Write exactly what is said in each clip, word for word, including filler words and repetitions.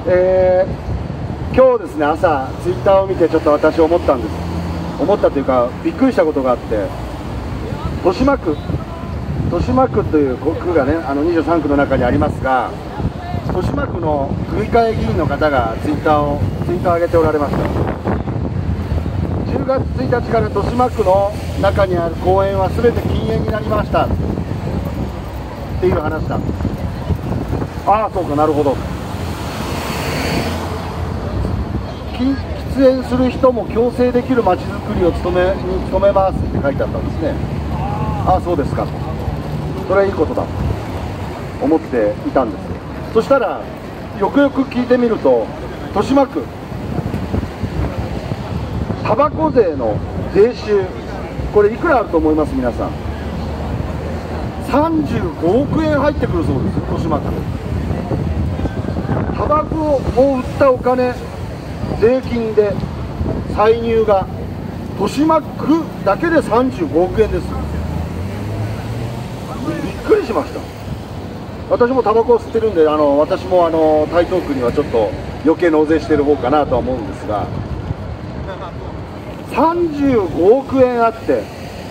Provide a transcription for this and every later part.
えー、今日ですね、朝ツイッターを見てちょっと私思ったんです。思ったというかびっくりしたことがあって、豊島区豊島区という区がね、あのにじゅうさんくの中にありますが、豊島区の区議会議員の方がツイッターをツイートを上げておられました。じゅうがつついたちから豊島区の中にある公園はすべて禁煙になりましたっていう話だ。ああ、そうか、なるほど。喫煙する人も強制できるまちづくりを努めに努めますって書いてあったんですね。ああ、そうですか、それはいいことだと思っていたんです。そしたらよくよく聞いてみると、豊島区タバコ税の税収、これいくらあると思います？皆さん。さんじゅうごおくえん入ってくるそうです、豊島区。タバコを売ったお金、税金で歳入が豊島区だけでさんじゅうごおくえんです。びっくりしました。私もタバコを吸ってるんで、あの私もあの台東区にはちょっと余計納税してる方かなとは思うんですが、さんじゅうごおくえんあって、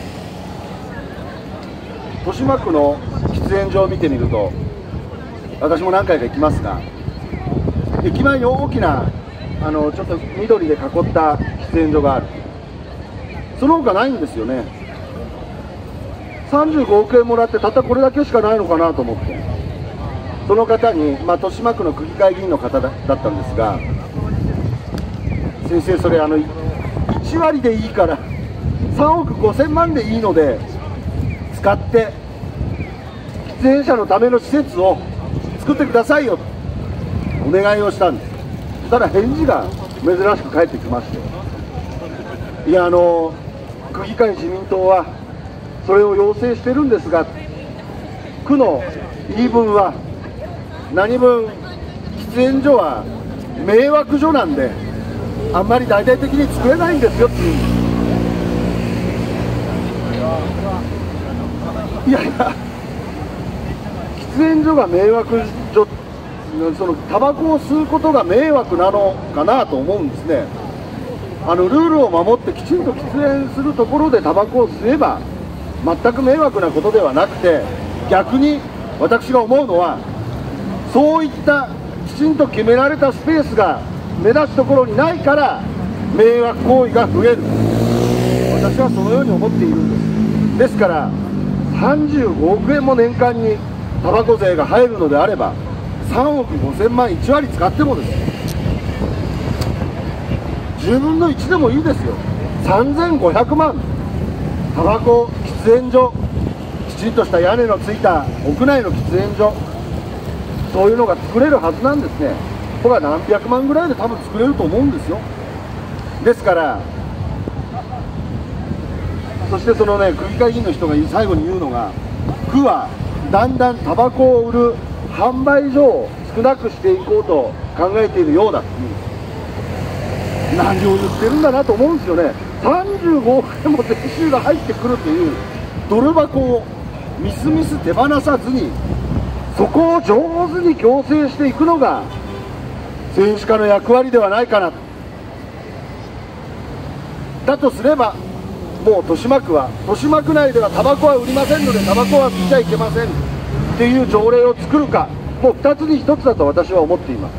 豊島区の喫煙所を見てみると、私も何回か行きますが、駅前に大きなあのちょっと緑で囲った喫煙所がある。その他ないんですよね。さんじゅうごおくえんもらってたったこれだけしかないのかなと思って、その方に、まあ、豊島区の区議会議員の方だったんですが、先生、それあのいちわりでいいからさんおくごせんまんでいいので使って喫煙者のための施設を作ってくださいよとお願いをしたんです。そしたら返事が珍しく返ってきまして、いや、あの区議会自民党はそれを要請してるんですが、区の言い分は何分喫煙所は迷惑所なんであんまり大々的に作れないんですよっていうんです。いやいや、喫煙所が迷惑所、そのタバコを吸うことが迷惑なのかなと思うんですね。あのルールを守ってきちんと喫煙するところでタバコを吸えば全く迷惑なことではなくて、逆に私が思うのは、そういったきちんと決められたスペースが目立つところにないから迷惑行為が増える。私はそのように思っているんです。ですからさんじゅうごおくえんも年間にタバコ税が入るのであれば、さんおくごせんまんいちわり使ってもです、じゅうぶんのいちでもいいですよ。さんぜんごひゃくまん、タバコ喫煙所、きちんとした屋根のついた屋内の喫煙所、そういうのが作れるはずなんですね。これは何百万ぐらいで多分作れると思うんですよ。ですから、そしてそのね、区議会議員の人が最後に言うのが、区はだんだんタバコを売る販売所を少なくしていこうと考えているようだっていうんです。何を言ってるんだなと思うんですよね。さんじゅうごおくえんも税収が入ってくるという泥箱をみすみす手放さずに、そこを上手に矯正していくのが政治家の役割ではないかな。だとすれば、もう豊島区は、豊島区内ではタバコは売りませんのでタバコは吸っちゃいけませんっていう条例を作るか、もうふたつにひとつだと私は思っています。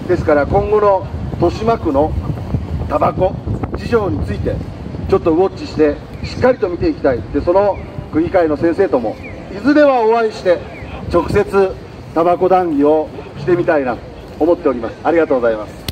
ですから今後の豊島区のタバコ事情についてちょっとウォッチしてしっかりと見ていきたい。で、その区議会の先生ともいずれはお会いして直接タバコ談義をしてみたいなと思っております。ありがとうございます。